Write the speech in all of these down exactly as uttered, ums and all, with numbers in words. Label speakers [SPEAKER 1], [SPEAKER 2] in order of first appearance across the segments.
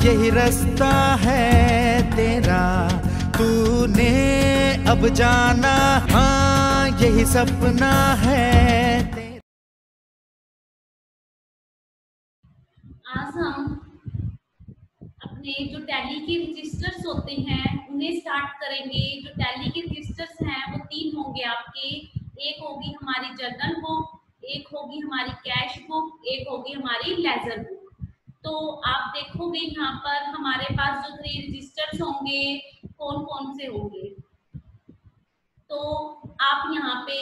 [SPEAKER 1] यही रास्ता है तेरा, तूने अब जाना, हाँ यही सपना है।
[SPEAKER 2] आज हम अपने जो टैली के रजिस्टर्स होते हैं उन्हें स्टार्ट करेंगे। जो टैली के रजिस्टर्स हैं वो तीन होंगे आपके। एक होगी हमारी जर्नल बुक, एक होगी हमारी कैश बुक, एक होगी हमारी लेजर बुक। तो आप देखोगे यहाँ पर हमारे पास जो थ्री रजिस्टर्स होंगे कौन कौन से होंगे। तो आप यहाँ पे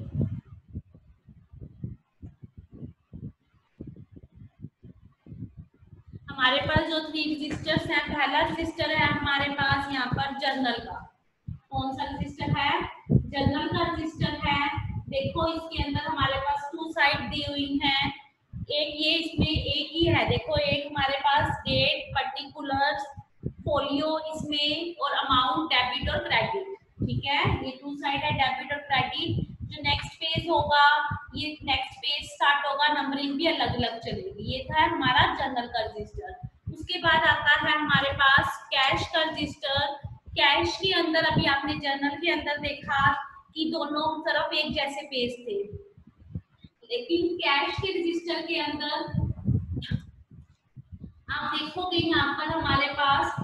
[SPEAKER 2] हमारे पास जो थ्री रजिस्टर्स हैं, पहला रजिस्टर है हमारे पास यहाँ पर जर्नल का। कौन सा रजिस्टर है? जर्नल का रजिस्टर है। देखो इसके अंदर हमारे पास टू साइड दी हुई हैं। एक ये इसमें एक ही है, देखो एक हमारे पास डेट, पर्टिकुलर्स, फोलियो इसमें और अमाउंट, डेबिट और क्रेडिट। ठीक है, ये टू साइड है, डेबिट और क्रेडिट। जो नेक्स्ट पेज होगा, ये नेक्स्ट पेज स्टार्ट होगा, नंबरिंग भी अलग अलग चलेगी। ये था हमारा जर्नल का रजिस्टर। उसके बाद आता है हमारे पास कैश का रजिस्टर। कैश के अंदर अभी आपने जर्नल के अंदर देखा कि दोनों तरफ एक जैसे पेज थे, लेकिन कैश के रजिस्टर के अंदर आप देखोगे यहाँ पर हमारे पास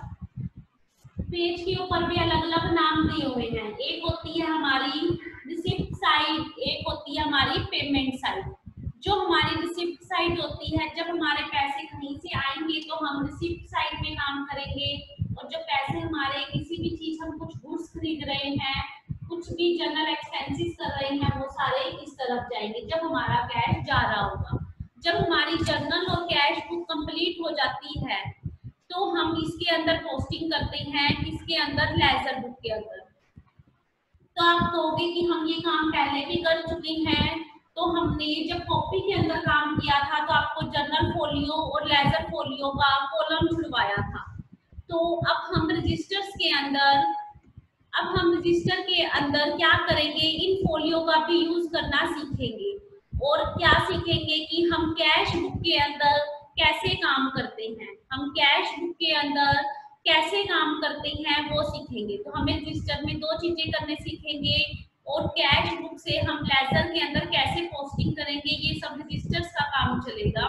[SPEAKER 2] पेज के ऊपर भी अलग अलग नाम दिए हुए हैं। एक होती है हमारी रिसिप्ट साइड, एक होती है हमारी पेमेंट साइड। जो हमारी रिसिप्ट साइड होती है, जब हमारे पैसे कहीं से आएंगे तो हम रिसिप्ट साइड में काम करेंगे, और जो पैसे हमारे किसी भी चीज, हम कुछ गुड्स खरीद रहे हैं, कुछ भी जनरल एक्सपेंसेस कर रहे हैं, वो सारे इस तरफ जाएंगे जब हमारा कैश जा रहा होगा। जब हमारी जर्नल और कैश बुक कंप्लीट हो जाती है तो हम इसके अंदर पोस्टिंग करते हैं, किसके अंदर? लेजर बुक के अंदर। तो आप कहोगे कि हम ये काम पहले भी कर चुके हैं। तो हमने जब कॉपी के अंदर काम किया था तो आपको जर्नल फोलियो और लेजर फोलियो का कॉलम छुड़वाया था। तो अब हम रजिस्टर्स के अंदर अब हम रजिस्टर के अंदर क्या करेंगे? इन फोलियो का भी यूज करना सीखेंगे, और क्या सीखेंगे कि हम कैश बुक के अंदर कैसे काम करते हैं। हम कैश बुक के अंदर कैसे काम करते हैं वो सीखेंगे। तो हमें रजिस्टर में दो चीजें करने सीखेंगे, और कैश बुक से हम लेजर के अंदर कैसे पोस्टिंग करेंगे, ये सब रजिस्टर्स का काम चलेगा।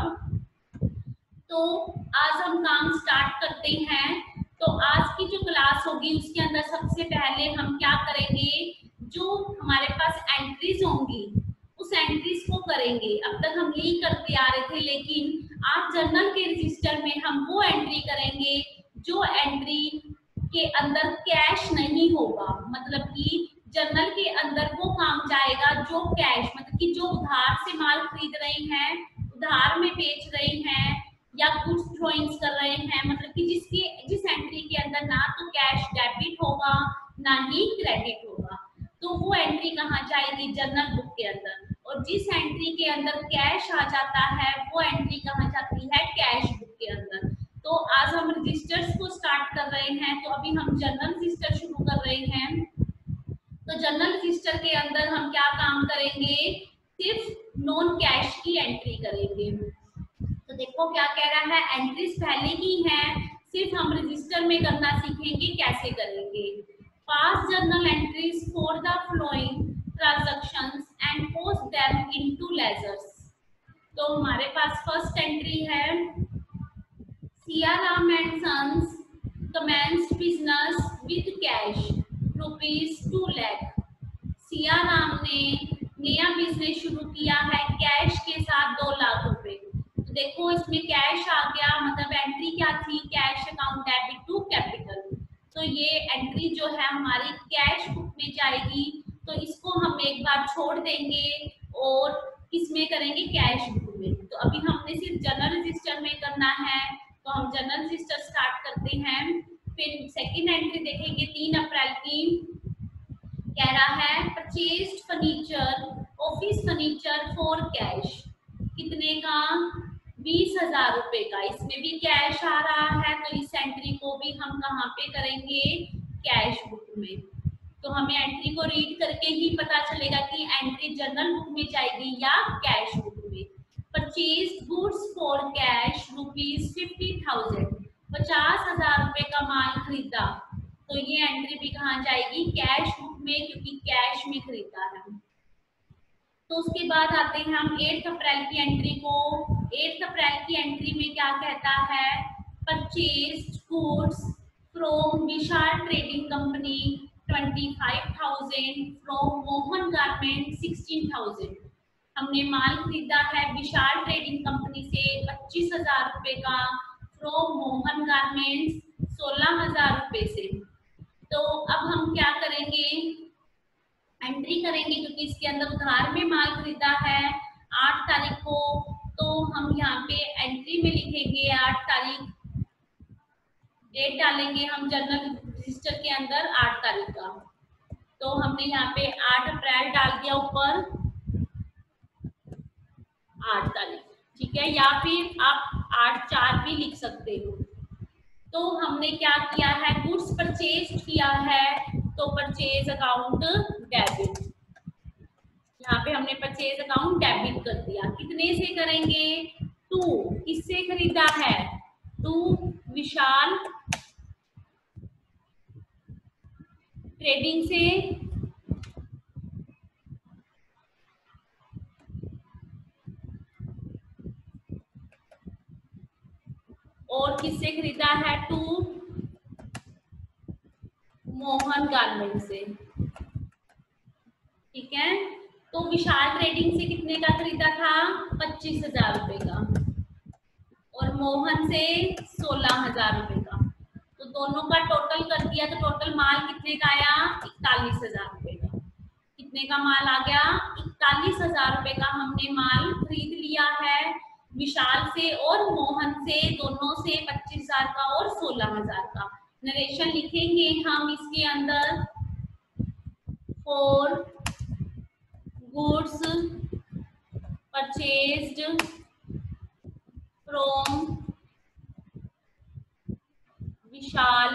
[SPEAKER 2] तो आज हम काम स्टार्ट करते हैं। तो आज की जो क्लास होगी उसके अंदर सबसे पहले हम क्या करेंगे? जो हमारे पास एंट्रीज होंगी उस एंट्रीज को करेंगे। अब तक हम यही करते आ रहे थे, लेकिन आज जर्नल के रजिस्टर में हम वो एंट्री करेंगे जो एंट्री के अंदर कैश नहीं होगा। मतलब कि जर्नल के अंदर वो काम जाएगा जो कैश, मतलब कि जो उधार से माल खरीद रहे हैं, उधार में बेच रहे हैं, या कुछ ड्रॉइंग्स कर रहे हैं, मतलब कि जिसकी जिस एंट्री के अंदर ना तो कैश डेबिट होगा ना ही क्रेडिट होगा, तो वो एंट्री कहाँ जाएगी? जर्नल बुक के अंदर। और जिस एंट्री के अंदर कैश आ जाता है वो एंट्री कहाँ जाती है? कैश बुक के अंदर। तो आज हम रजिस्टर्स को स्टार्ट कर रहे हैं। तो अभी हम जर्नल रजिस्टर शुरू कर रहे हैं। तो जर्नल रजिस्टर के अंदर हम क्या काम करेंगे? सिर्फ नॉन कैश की एंट्री करेंगे। तो देखो क्या कह रहा है, एंट्रीज पहले ही हैं, सिर्फ हम रजिस्टर में करना सीखेंगे कैसे करेंगे। पास journal entries for the following transactions and post them into ledgers. तो हमारे पास फर्स्ट एंट्री है, Siyaram and sons commenced business with cash rupees two lakh. Siyaram ने नया बिजनेस शुरू किया है कैश के साथ दो लाख रुपए। तो देखो इसमें कैश आ गया, मतलब एंट्री क्या थी? Cash account debit to capital. तो ये एंट्री जो है हमारी कैश बुक में जाएगी। तो इसको हम एक बार छोड़ देंगे और किसमें करेंगे? कैश बुक में। तो अभी हमने सिर्फ जर्नल रजिस्टर में करना है, तो हम जर्नल रजिस्टर स्टार्ट करते हैं। फिर सेकेंड एंट्री देखेंगे तीन अप्रैल की। कह रहा है purchased furniture, office furniture for cash. कितने का? बीस हजार रुपए का। इसमें भी कैश आ रहा है, तो इस एंट्री को भी हम कहाँ पे करेंगे? कैश बुक में। तो हमें एंट्री को रीड करके ही पता चलेगा कि एंट्री जर्नल बुक में जाएगी या कैश बुक में। Purchase goods for cash rupees fifty thousand. पचास हजार रुपए का माल खरीदा, तो ये एंट्री भी कहाँ जाएगी, कैश बुक में, क्योंकि कैश में खरीदा है। तो उसके बाद आते हैं हम एट अप्रैल की एंट्री को। एट अप्रैल की एंट्री में क्या कहता है, purchase goods from Vishal trading company twenty five thousand, from Mohan garment sixteen thousand. हमने माल खरीदा है विशाल ट्रेडिंग कंपनी से पच्चीस हजार रुपए का, फ्रॉम मोहन गारमेंट्स सोलह हजार रुपए से। तो अब हम क्या करेंगे, एंट्री करेंगे, क्योंकि इसके अंदर उधार में माल खरीदा है आठ तारीख को, तो हम यहाँ पे एंट्री में लिखेंगे आठ तारीख, डेट डालेंगे हम जर्नल रजिस्टर के अंदर आठ तारीख का। तो हमने यहाँ पे आठ अप्रैल डाल दिया ऊपर, आठ तारीख, ठीक है, या फिर आप आठ चार भी लिख सकते हो। तो हमने क्या किया है, गुड्स परचेज किया है, तो परचेज अकाउंट डेबिट, यहाँ पे हमने परचेज अकाउंट डेबिट कर दिया। कितने से करेंगे, टू, किससे खरीदा है, टू विशाल ट्रेडिंग से, और किससे खरीदा है, टू मोहन गारमेंट से, ठीक है। तो विशाल ट्रेडिंग से कितने का खरीदा था, पच्चीस हजार रुपए का, और मोहन से सोलह हजार रुपए का। तो दोनों का टोटल कर दिया, तो टोटल माल कितने का आया, इकतालीस हजार रुपए का। कितने का माल आ गया, इकतालीस हजार रुपए का हमने माल खरीद लिया है विशाल से और मोहन से, दोनों से पच्चीस हजार का और सोलह हजार का। नरेशन लिखेंगे हम इसके अंदर, for goods purchased from Vishal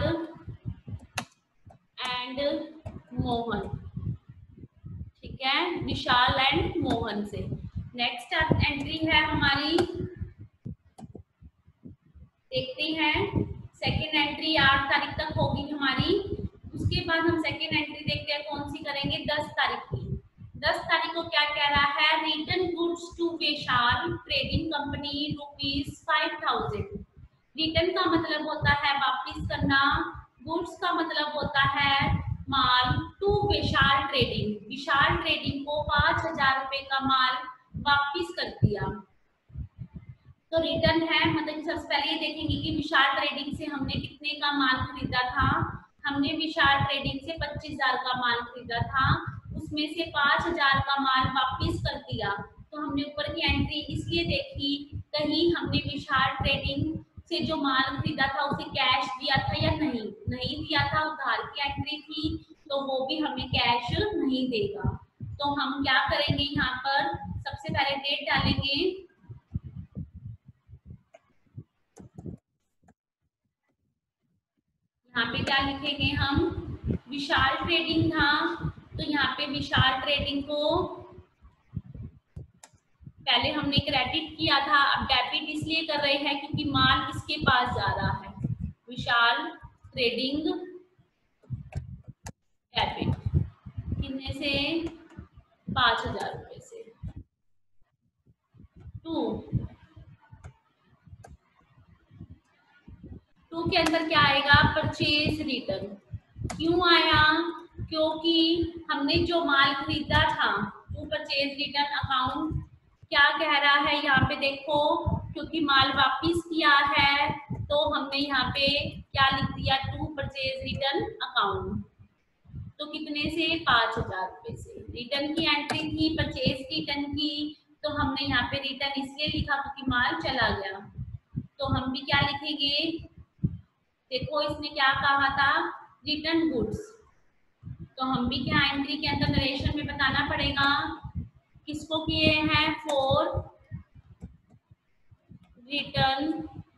[SPEAKER 2] and Mohan, ठीक है, विशाल एंड मोहन से। नेक्स्ट एंट्री है हमारी, देखते हैं, सेकेंड एंट्री आठ तारीख तक होगी हमारी। उसके बाद हम सेकेंड एंट्री देखते हैं कौन सी करेंगे, दस तारीख की। दस तारीख को क्या कह रहा है, return goods to Vishal trading company rupees five thousand. Return का मतलब होता है वापिस करना, गुड्स का मतलब होता है माल, to Vishal trading, Vishal trading को पांच हजार रुपए का माल वापिस कर दिया। तो रिटर्न है, मतलब सबसे पहले ये देखेंगे कि विशाल ट्रेडिंग से हमने कितने का माल खरीदा था। हमने विशाल ट्रेडिंग से पच्चीस हजार का माल खरीदा था, उसमें से पांच हजार का माल वापिस कर दिया। तो हमने ऊपर की एंट्री इसलिए देखी, कहीं हमने विशाल ट्रेडिंग से जो माल खरीदा था उसे कैश दिया था या नहीं, नहीं दिया था, उधार की एंट्री थी, तो वो भी हमें कैश नहीं देगा। तो हम क्या करेंगे, यहाँ पर सबसे पहले डेट डालेंगे, यहाँ पे क्या लिखेंगे हम, विशाल ट्रेडिंग था, तो यहाँ पे विशाल ट्रेडिंग को पहले हमने क्रेडिट किया था, अब डेबिट इसलिए कर रहे हैं क्योंकि माल इसके पास जा रहा है, विशाल ट्रेडिंग डेबिट, कितने से, पांच हजार रुपए से। टू टू के अंदर क्या आएगा, परचेज रिटर्न। क्यों आया, क्योंकि हमने जो माल खरीदा था, टू परचेज रिटर्न अकाउंट क्या कह रहा है, यहाँ पे देखो, क्योंकि माल वापिस किया है तो हमने यहाँ पे क्या लिख दिया, टू परचेज रिटर्न अकाउंट। तो कितने से, पांच हजार रुपए से। रिटर्न की एंट्री थी, परचेज रिटर्न की, तो हमने यहाँ पे रिटर्न इसलिए लिखा क्योंकि माल चला गया। तो हम भी क्या लिखेंगे, देखो इसने क्या कहा था, रिटर्न गुड्स, तो हम भी क्या एंट्री के अंदर नरेशन में बताना पड़ेगा, किसको किए हैं, for return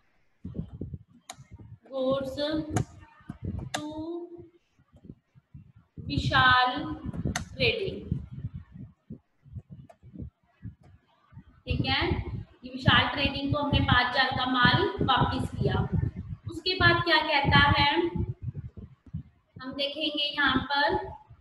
[SPEAKER 2] goods to Vishal trading, ठीक है। ये विशाल ट्रेडिंग को हमने पांच हजार का माल वापिस किया। उसके बाद क्या कहता है, हम देखेंगे यहाँ पर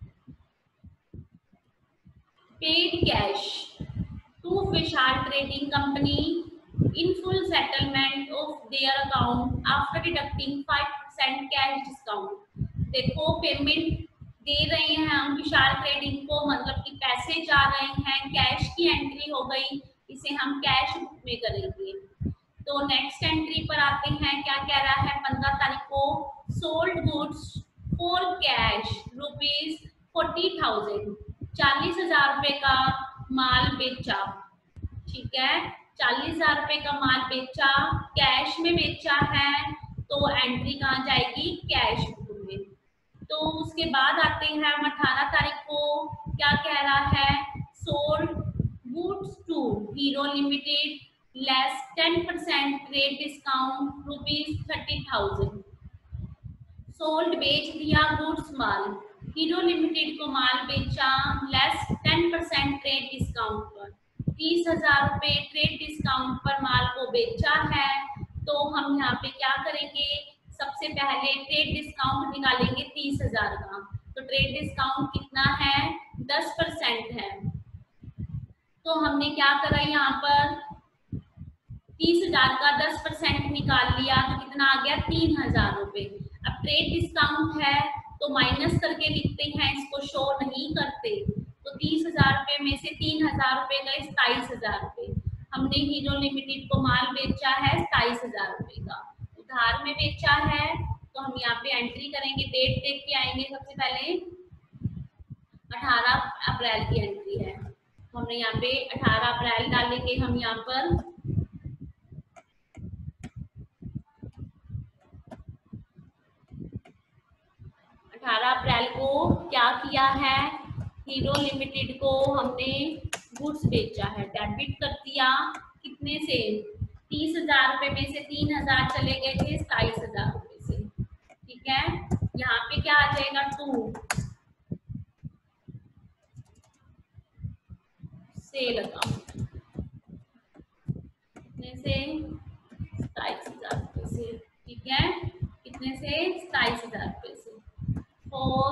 [SPEAKER 2] paid cash to Vishal trading company in full settlement of their account after deducting five percent cash discount. देखो पेमेंट दे रहे हैं हम विशाल ट्रेडिंग को, मतलब कि पैसे जा रहे हैं, कैश की एंट्री हो गई, इसे हम कैश बुक में करेंगे। तो नेक्स्ट एंट्री पर आते हैं, क्या कह रहा है, पंद्रह तारीख को sold goods for cash rupees forty thousand, चालीस हजार रुपए का माल बेचा। ठीक है, चालीस हजार रुपए का माल बेचा, कैश में बेचा है, तो एंट्री कहाँ जाएगी, कैश बुक में। तो उसके बाद आते हैं हम अठारह तारीख को, क्या कह रहा है, sold goods to hero limited less ten percent trade discount rupees thirty thousand. Sold बेच दिया गुड्स माल, हीरो लिमिटेड को माल बेचा less ten percent trade discount पर, तीस हजार रुपए ट्रेड डिस्काउंट पर माल को बेचा है। तो हम यहाँ पे क्या करेंगे, सबसे पहले ट्रेड डिस्काउंट निकालेंगे तीस हजार का। तो ट्रेड डिस्काउंट कितना है, दस परसेंट है। तो हमने क्या करा, यहाँ पर तीस हजार का दस परसेंट निकाल लिया, तो कितना आ गया, तीन हजार रुपए। अब ट्रेड डिस्काउंट है तो माइनस करके लिखते हैं, इसको शो नहीं करते। तो तीस हजार रुपए में से तीन हजार रुपए गए सताईस हजार रुपए। हमने हीरो लिमिटेड को माल बेचा है सताईस हजार रुपए का, उधार में बेचा है। तो हम यहाँ पे एंट्री करेंगे, डेट देख के आएंगे। सबसे पहले अठारह अप्रैल की एंट्री है, तो हमने यहाँ पे अठारह अप्रैल डालेंगे। हम यहाँ पर अठारह अप्रैल को क्या किया है, हीरो लिमिटेड को हमने गुड्स बेचा है, डेबिट कर दिया, कितने से, तीस हजार रुपए में से तीन हजार चले गए थे सताईस हजार रुपए से। ठीक है, यहाँ पे क्या आ जाएगा, टू सेल अकाउंट, कितने से, सताईस हजार रुपए से। ठीक है, कितने से, सताईस हजार रुपए से। फॉर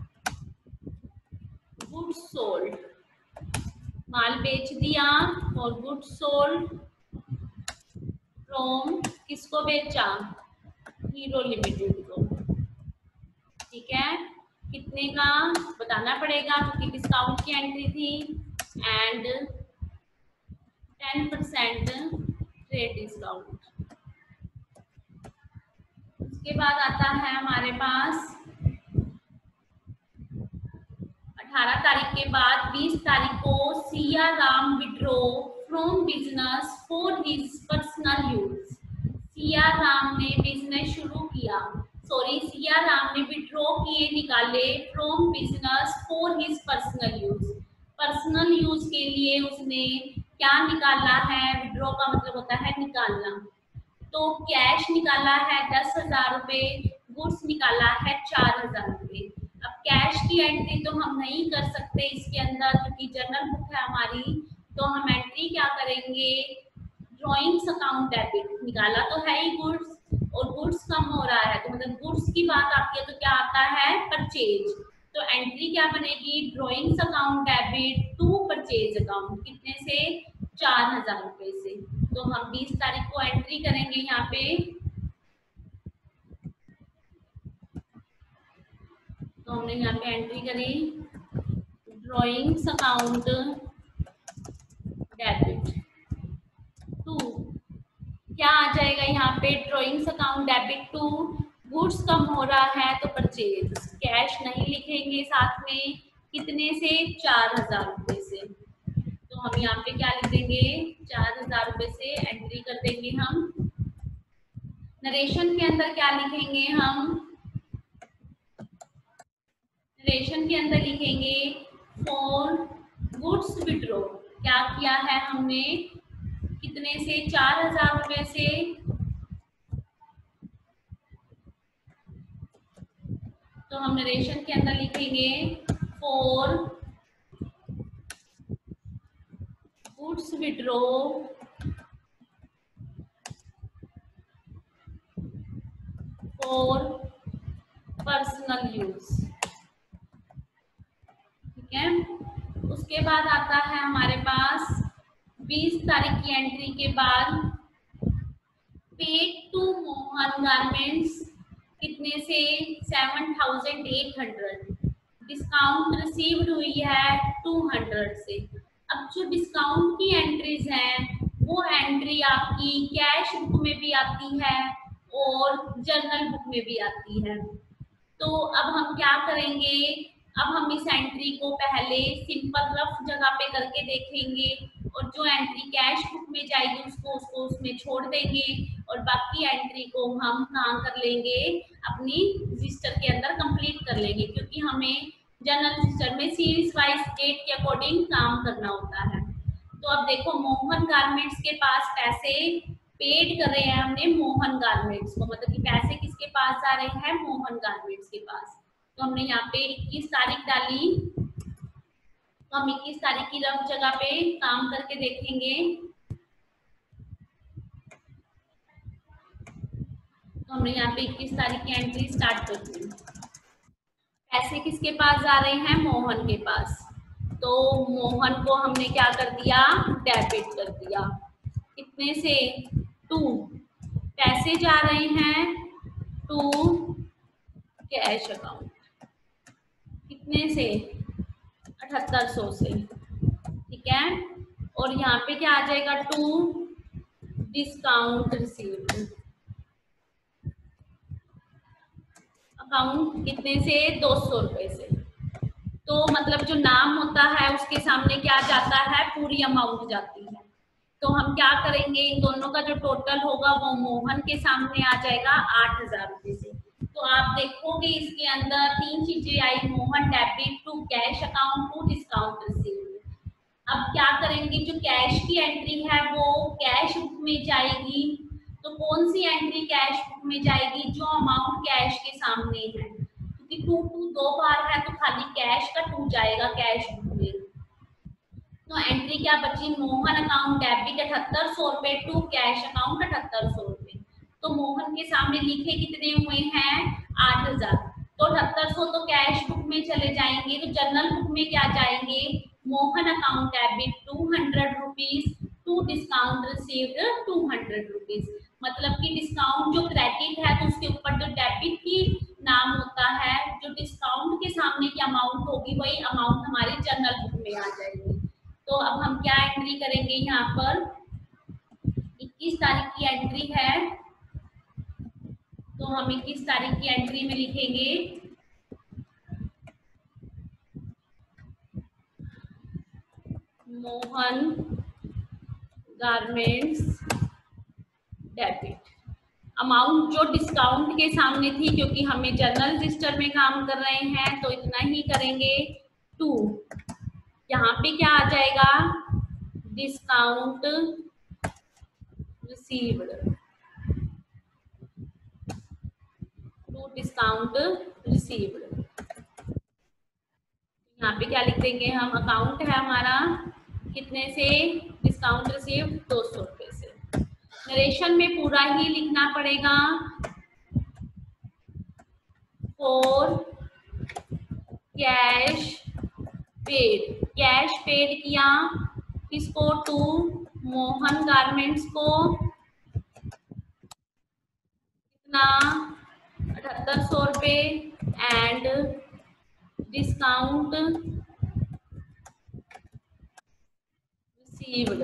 [SPEAKER 2] गुड्स सोल्ड, माल बेच दिया, और गुड्स सोल्ड फ्रॉम, किसको बेचा, हीरो लिमिटेड को। ठीक है, कितने का बताना पड़ेगा क्योंकि डिस्काउंट की एंट्री थी, and ten percent trade discount. उसके बाद आता है हमारे पास अठारह तारीख के बाद बीस तारीख को Siya Ram withdrew from business for his personal use. Siya Ram ने बिजनेस शुरू किया, सॉरी सिया राम ने विड्रो किए, निकाले from business for his personal use. Personal use के लिए उसने क्या निकाला है, विड्रो का मतलब होता है निकालना। तो कैश निकाला है दस हजार रुपये, गुड्स निकाला है चार हजार रुपये। अब कैश की एंट्री तो हम नहीं कर सकते इसके अंदर क्योंकि जनरल बुक है हमारी। तो हम एंट्री क्या करेंगे, ड्रॉइंग्स अकाउंट डेबिट, निकाला तो है ही गुड्स और गुड्स कम हो रहा है, तो मतलब गुड्स की बात आती है तो क्या आता है, परचेज। तो एंट्री क्या बनेगी, drawings account debit to purchase account, कितने से, चार हजार रुपए से। तो हम बीस तारीख को एंट्री करेंगे यहाँ पे, तो हमने यहाँ पे एंट्री करी ड्रॉइंग्स अकाउंट डेबिट टू, क्या आ जाएगा यहाँ पे, drawings account debit to, goods कम हो रहा है तो परचेज, कैश नहीं लिखेंगे साथ में, कितने से, चार हजार रुपये से। तो हम यहाँ पे क्या लिख देंगे, चार हजार रुपये से एंट्री कर देंगे हम। नरेशन के अंदर क्या लिखेंगे हम, नरेशन के अंदर लिखेंगे फॉर गुड्स विड्रो, क्या किया है हमने, कितने से, चार हजार रुपये से। तो हम नरेशन के अंदर लिखेंगे for goods withdrew for personal use, ठीक है। उसके बाद आता है हमारे पास बीस तारीख की एंट्री के बाद पेड टू मोहन गारमेंट्स कितने से seven thousand eight hundred, discount received हुई है टू हंड्रेड से। अब जो डिस्काउंट की एंट्रीज हैं वो एंट्री आपकी कैश बुक में भी आती है और जर्नल बुक में भी आती है। तो अब हम क्या करेंगे, अब हम इस एंट्री को पहले सिंपल रफ जगह पे करके देखेंगे और जो एंट्री कैश बुक में जाएगी उसको उसको उसमें छोड़ देंगे और बाकी एंट्री को हम कहाँ कर लेंगे, अपनी रजिस्टर के अंदर कंप्लीट कर लेंगे, क्योंकि हमें जर्नल रजिस्टर में सीरीज वाइज डेट के अकॉर्डिंग काम करना होता है। तो अब देखो मोहन गारमेंट्स के पास पैसे पेड कर रहे हैं हमने मोहन गारमेंट्स को, मतलब कि पैसे किसके पास जा रहे हैं, मोहन गारमेंट्स के पास। तो हमने यहाँ पे इक्कीस तारीख डाली, तो हम इक्कीस तारीख की रफ जगह पे काम करके देखेंगे। तो हमने यहाँ पे इक्कीस तारीख की एंट्री स्टार्ट कर दी। पैसे किसके पास जा रहे हैं, मोहन के पास। तो मोहन को हमने क्या कर दिया, डेबिट कर दिया, कितने से, टू, पैसे जा रहे हैं टू कैश अकाउंट, कितने से, अठहत्तर सौ से, ठीक है। और यहाँ पे क्या आ जाएगा, टू डिस्काउंट रिसीव्ड अकाउंट, कितने से, दो सौ रुपए से। तो मतलब जो नाम होता है उसके सामने क्या जाता है, पूरी अमाउंट जाती है। तो हम क्या करेंगे, इन दोनों का जो टोटल होगा वो मोहन के सामने आ जाएगा आठ हजार रुपये से। तो आप देखोगे इसके अंदर तीन चीजें आई, Mohan debit to cash account to discount received. अब क्या करेंगे, जो कैश की एंट्री है वो कैश बुक में जाएगी। तो कौन सी एंट्री कैश बुक में जाएगी, जो अमाउंट कैश के सामने है, क्योंकि टू टू दो बार है तो खाली कैश का टू जाएगा कैश बुक में। तो एंट्री क्या बची, मोहन अकाउंट डेबिट अठहत्तर सौ रुपए टू कैश अकाउंट अठहत्तर सौ रुपए। तो मोहन के सामने लिखे कितने हुए हैं, आठ हजार। तो अठहत्तर सौ तो कैश बुक में चले जाएंगे, तो जर्नल बुक में क्या जाएंगे, Mohan account debit two hundred rupees to discount received two hundred rupees. मतलब कि डिस्काउंट जो क्रेडिट है तो उसके ऊपर जो डेबिट की नाम होता है, जो डिस्काउंट के सामने की अमाउंट होगी वही अमाउंट हमारी जर्नल बुक में आ जाएगी। तो अब हम क्या एंट्री करेंगे, यहाँ पर इक्कीस तारीख की एंट्री है, तो हम इक्कीस तारीख की एंट्री में लिखेंगे मोहन गारमेंट्स डेबिट। अमाउंट जो डिस्काउंट के सामने थी, क्योंकि हमें जर्नल रजिस्टर में काम कर रहे हैं तो इतना ही करेंगे, टू, यहाँ पे क्या आ जाएगा, discount received to discount received. यहाँ पे क्या लिख देंगे हम, अकाउंट है हमारा कितने से, डिस्काउंट रिसीव्ड दो सौ रुपये से। नरेशन में पूरा ही लिखना पड़ेगा, for cash paid, cash paid किया किसको, टू मोहन गारमेंट्स को, कितना, अठहत्तर सौ रुपये and discount received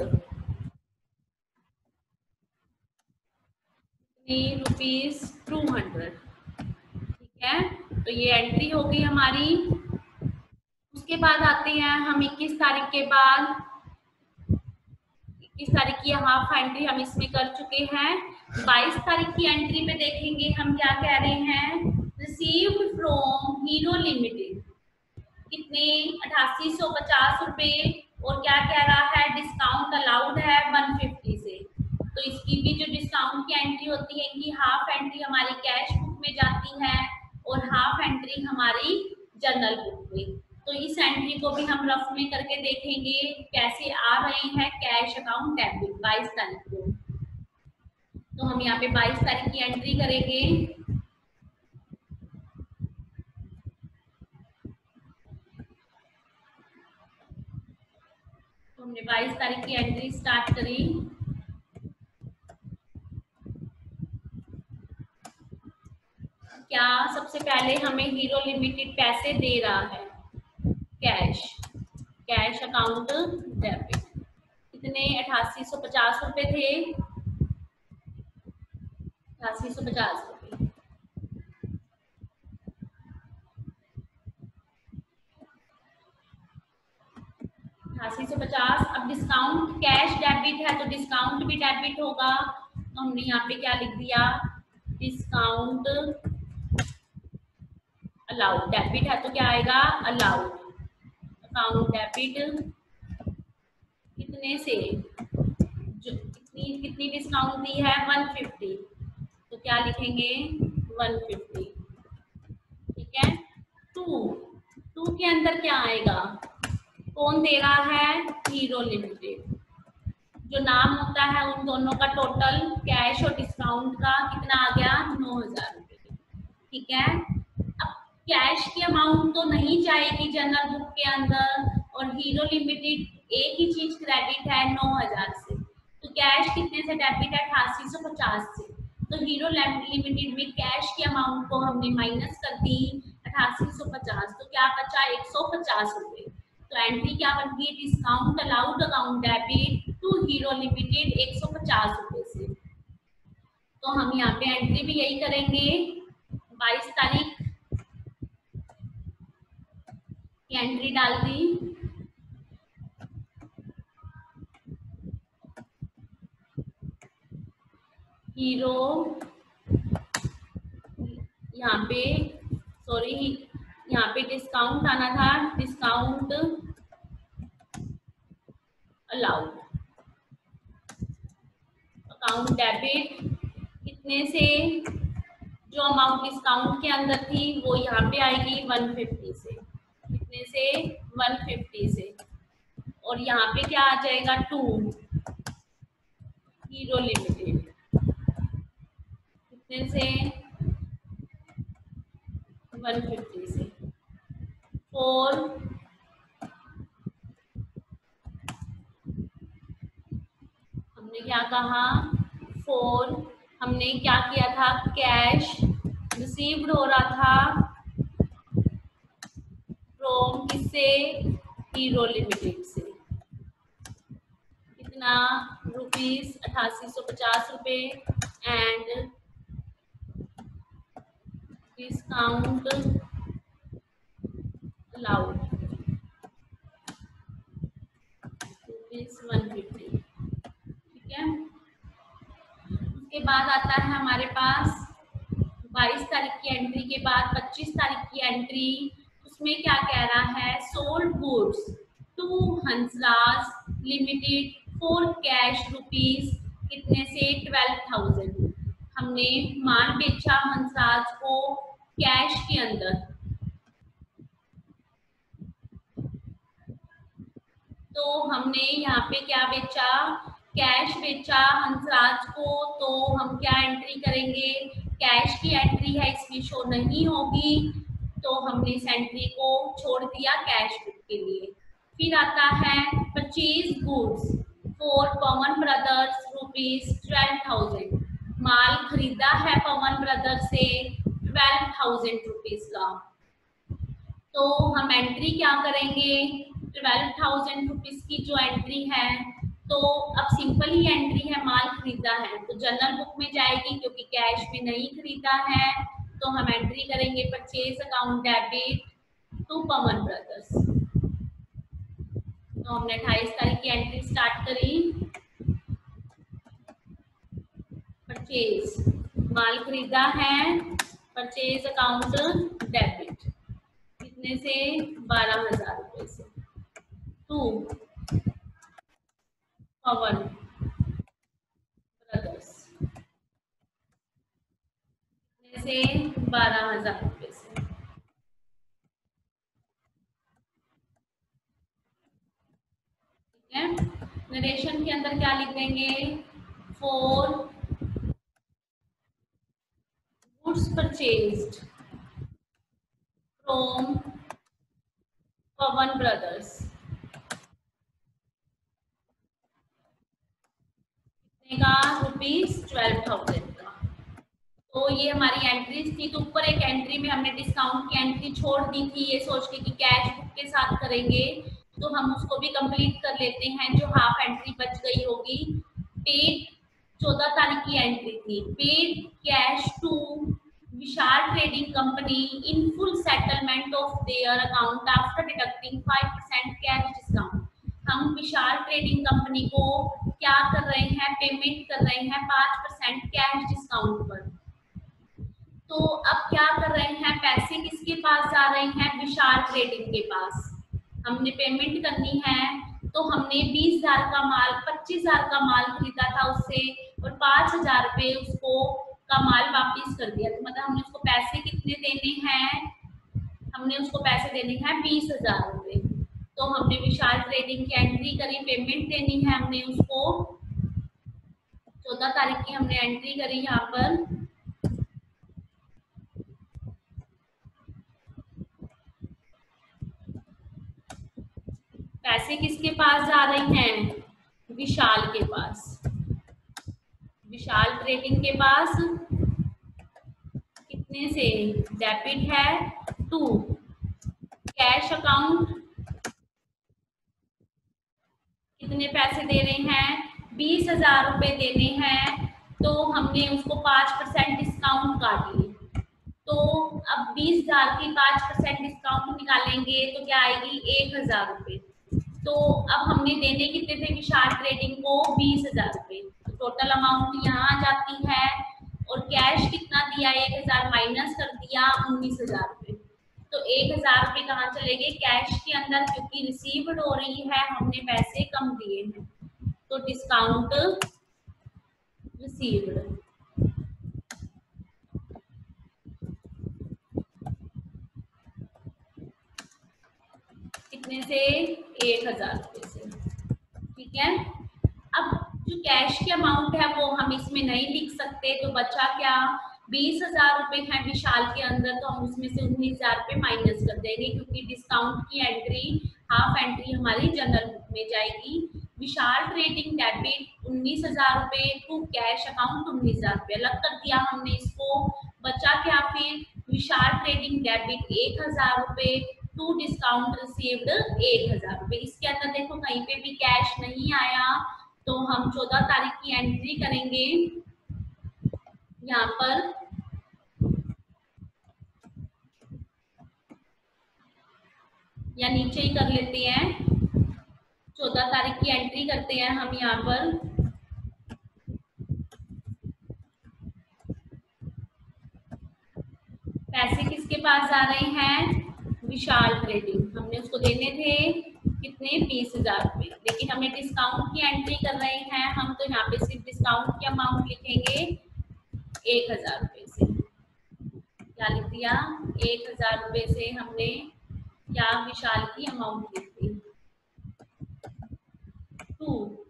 [SPEAKER 2] rupees two hundred, ठीक है। तो ये एंट्री हो गई हमारी। उसके बाद आते हैं हम इक्कीस तारीख के बाद, इक्कीस तारीख की हाफ एंट्री हम इसमें कर चुके हैं। बाईस तारीख की एंट्री पे देखेंगे हम क्या कह रहे हैं, रिसीव्ड फ्रॉम हीरो लिमिटेड, कितने, अठासी सौ पचास रुपये, और क्या कह रहा है, डिस्काउंट अलाउड है वन फिफ्टी से। तो इसकी भी जो डिस्काउंट की एंट्री होती है, इनकी हाफ एंट्री हमारी कैश बुक में जाती है और हाफ एंट्री हमारी जर्नल बुक में। तो इस एंट्री को भी हम रफ में करके देखेंगे कैसे आ रहे हैं कैश अकाउंट डेबिट बाईस तारीख को। तो हम यहाँ पे बाईस तारीख की एंट्री करेंगे, हमने बाईस तारीख की एंट्री स्टार्ट करी। क्या सबसे पहले हमें हीरो लिमिटेड पैसे दे रहा है, कैश, कैश अकाउंट डेबिट, कितने अठासी सौ पचास रुपए थे, अठासी सौ पचास रुपए, अठासी सौ पचास। अब डिस्काउंट, कैश डेबिट है तो डिस्काउंट भी डेबिट होगा, तो हमने यहाँ पे क्या लिख दिया, डिस्काउंट अलाउड। डेबिट है तो क्या आएगा, अलाउड, अकाउंट डेबिट कितने से, जो कितनी कितनी डिस्काउंट दी है, वन फिफ्टी, तो क्या लिखेंगे, वन फिफ्टी, ठीक है। टू, टू के अंदर क्या आएगा, कौन दे रहा है, हीरो लिमिटेड। जो नाम होता है उन दोनों का टोटल कैश और डिस्काउंट का कितना आ गया, नौ हजार रुपये, ठीक है। अब कैश की अमाउंट तो नहीं जाएगी जनरल बुक के अंदर, और हीरो लिमिटेड एक ही चीज क्रेडिट है नौ हजार से, तो कैश कितने से डेबिट है, अठासी सौ पचास से, तो हीरो लिमिटेड में कैश की अमाउंट को हमने माइनस कर दी अठासी सौ पचास, तो क्या बचा, एक सौ पचास रुपये। तो एंट्री क्या बन गई, discount allowed account debit to hero limited एक सौ पचास रुपये से। तो हम यहाँ पे एंट्री भी यही करेंगे, बाईस तारीख की एंट्री डाल दी, हीरो, यहाँ पे सॉरी यहाँ पे डिस्काउंट आना था, डिस्काउंट अलाउड, अकाउंट डेबिट कितने से, जो अमाउंट डिस्काउंट के अंदर थी वो यहाँ पे आएगी वन फिफ्टी से, कितने से, वन फिफ्टी से, और यहाँ पे क्या आ जाएगा, टू, हीरो लिमिटेड कितने से, वन फिफ्टी से, फोर, हमने क्या कहा, फोर, हमने क्या किया था, कैश रिसीव्ड हो रहा था फ्रॉम किससे, हीरो लिमिटेड से, कितना, रुपीज अठासी सौ पचास रुपये, and discount allowed rupees one fifty, ठीक है। उसके बाद आता है हमारे पास बाईस तारीख की एंट्री के बाद पच्चीस तारीख की एंट्री, उसमें क्या कह रहा है, sold goods to Hansraj limited for cash rupees कितने से, ट्वेल्व थाउजेंड। हमने माल बेचा हंसराज को कैश के अंदर, तो हमने यहाँ पे क्या बेचा, कैश बेचा हंसराज को, तो हम क्या एंट्री करेंगे, कैश की एंट्री है इसमें शो नहीं होगी, तो हमने इस एंट्री को छोड़ दिया कैश बुक के लिए। फिर आता है purchase goods for Pawan brothers rupees twelve thousand, माल खरीदा है पवन ब्रदर्स से ट्वेल्व थाउजेंड रुपीज का, तो हम एंट्री क्या करेंगे, ट्वेल्व थाउजेंड रुपीज की जो एंट्री है, तो अब सिंपल ही एंट्री है, माल खरीदा है तो जनरल बुक में जाएगी क्योंकि कैश में नहीं खरीदा है, तो हम एंट्री करेंगे purchase account debit to Pawan brothers. तो हमने अट्ठाईस तारीख की एंट्री स्टार्ट करी, परचेज, माल खरीदा है, परचेज अकाउंट डेबिट कितने से, बारह हजार रुपये से, टू पवन ब्रदर्स कितने से, बारह हजार रुपये से, ठीक है। नरेशन के अंदर क्या लिख देंगे, for goods purchased from Pawan brothers का रुपीज ट्वेल्व थाउजेंड का। तो ये हमारी एंट्रीज थी। तो ऊपर एक एंट्री में हमने डिस्काउंट की एंट्री छोड़ दी थी ये सोच के कि कैश बुक के साथ करेंगे, तो हम उसको भी कंप्लीट कर लेते हैं। जो हाफ एंट्री बच गई होगी, पेड चौदह तारीख की एंट्री थी, paid cash to Vishal trading company in full settlement of their account after deducting five percent cash discount. हम विशाल ट्रेडिंग कंपनी को क्या कर रहे हैं, पेमेंट कर रहे हैं पाँच परसेंट कैश डिस्काउंट पर। तो अब क्या कर रहे हैं, पैसे किसके पास जा रहे हैं, विशाल ट्रेडिंग के पास। हमने पेमेंट करनी है, तो हमने बीस हजार का माल, पच्चीस हजार का माल खरीदा था उससे और पांच हजार रुपये उसको का माल वापिस कर दिया। तो मतलब हमने उसको पैसे कितने देने हैं, हमने उसको पैसे देने हैं बीस हजार रुपये। तो हमने विशाल ट्रेडिंग की एंट्री करी, पेमेंट देनी है हमने उसको। चौदह तारीख की हमने एंट्री करी यहाँ पर। पैसे किसके पास जा रहे हैं, विशाल के पास, विशाल ट्रेडिंग के पास। कितने से, डेबिट है टू कैश अकाउंट, कितने पैसे दे रहे हैं, बीस हजार रुपए देने हैं। तो हमने उसको पाँच परसेंट डिस्काउंट काट ली। तो अब बीस हजार की पाँच परसेंट डिस्काउंट निकालेंगे तो क्या आएगी, एक हजार रुपये। तो अब हमने देने कितने थे विशाल ट्रेडिंग को, बीस हजार रुपये। तो टोटल अमाउंट यहाँ आ जाती है और कैश कितना दिया, एक हजार माइनस कर दिया, उन्नीस हजार रुपये। तो एक हजार रुपये कहाँ चले गए, कैश के अंदर, क्योंकि रिसीव्ड हो रही है, हमने पैसे कम दिए हैं। तो डिस्काउंट रिसीव्ड कितने से, एक हजार रुपये से। ठीक है, अब जो कैश की अमाउंट है वो हम इसमें नहीं लिख सकते, तो बचा क्या, बीस हजार रुपये है विशाल के अंदर, तो हम उसमें से उन्नीस हजार रुपये माइनस कर देंगे, क्योंकि डिस्काउंट की एंट्री, हाफ एंट्री हमारी जनरल बुक में जाएगी। विशाल ट्रेडिंग डेबिट उन्नीस हजार रुपये टू कैश अकाउंट उन्नीस हजार रुपये अलग कर दिया हमने इसको। बचा क्या फिर, विशाल ट्रेडिंग डेबिट एक हजार रुपये टू डिस्काउंट रिसीव्ड एक हजार रुपये। इसके अंदर देखो कहीं पे भी कैश नहीं आया, तो हम चौदह तारीख की एंट्री करेंगे यहाँ पर। या नीचे ही कर लेते हैं, चौदह तारीख की एंट्री करते हैं हम यहाँ पर। पैसे किसके पास जा रहे हैं, विशाल ट्रेडिंग। हमने उसको देने थे कितने, बीस हजार रुपये, लेकिन हमें डिस्काउंट की एंट्री कर रहे हैं हम, तो यहाँ पे सिर्फ डिस्काउंट की अमाउंट लिखेंगे एक हजार रुपये से। क्या लिख दिया, एक हजार रुपये से हमने क्या विशाल की अमाउंट लिख दी। टू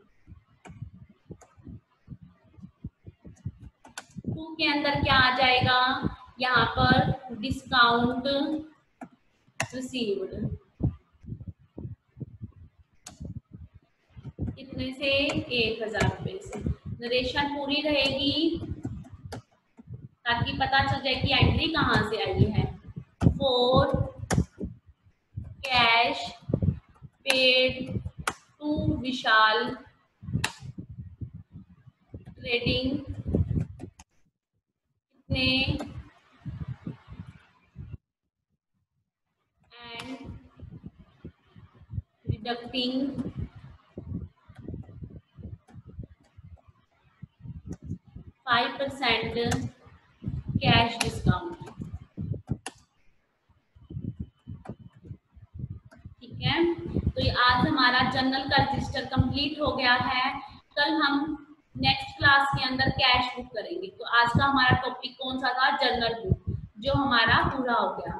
[SPEAKER 2] टू के अंदर क्या आ जाएगा, यहाँ पर डिस्काउंट रिसीव्ड कितने से, एक हजार रुपये से। नरेशन पूरी रहेगी ताकि पता चल जाए कि एंट्री कहाँ से आई है। For cash paid to Vishal trading कितने, and deducting five percent cash discount. ठीक है, तो ये आज हमारा जनरल का रजिस्टर कंप्लीट हो गया है। कल हम नेक्स्ट क्लास के अंदर कैश बुक करेंगे। तो आज का हमारा टॉपिक कौन सा था, जनरल बुक, जो हमारा पूरा हो गया।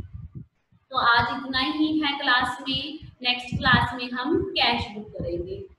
[SPEAKER 2] तो आज इतना ही है क्लास में, नेक्स्ट क्लास में हम कैश बुक करेंगे।